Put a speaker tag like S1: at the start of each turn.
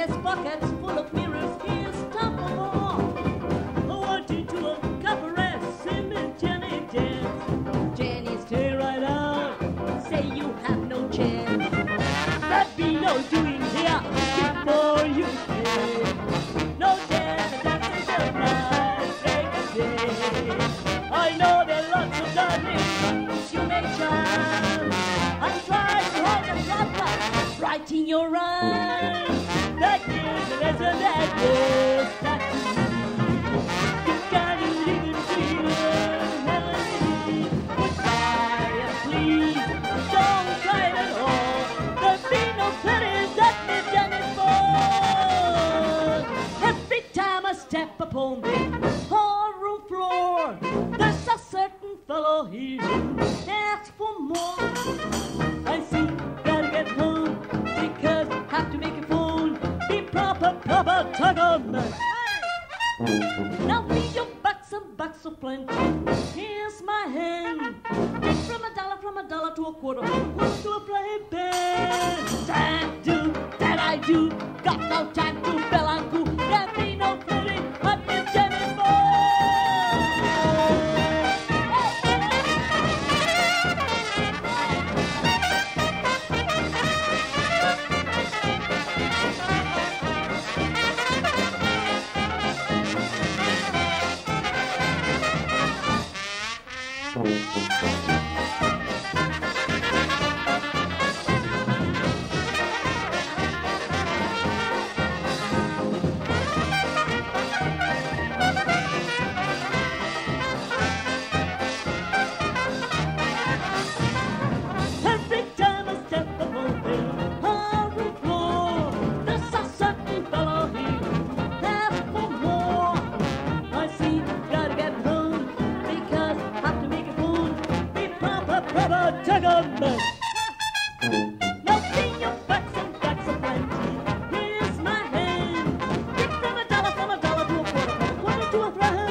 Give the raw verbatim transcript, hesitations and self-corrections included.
S1: has pockets full of mirrors. Here's time for more. I want you to a cabaret, sing me Jenny dance. Jenny, stay right out, say you have no chance. That be no doing here before you pay. No chance, dancing till night, break a day. I know there are lots of darlings you may charm. I'm trying to hold the spotlight right in your eyes. That is the lesson that goes back to me. You can't even feel melody. Goodbye and please don't cry at all. There'll be no pity that me done it for. Every time I step upon the hallroom floor, there's a certain fellow here who asks for more. I see, gotta get home because have to make a phone. Be proper, proper, tug on me. Now feed your bucks and bucks of plenty. Here's my hand. From a dollar, from a dollar to a quarter, from a quarter to a frying pan. That do, that I do. Got no time to bell and coo. There be no pretty, but Miss Jenny Boy. Every time I step upon the hallroom floor, there's a certain fellow here who asks for more. I see, gotta get home because have to make a phone. Be proper, proper, tug on me. Now see your bucks and bucks of plenty. Here's my hand. Pick from a dollar, from a dollar to a quarter, from a quarter to a frying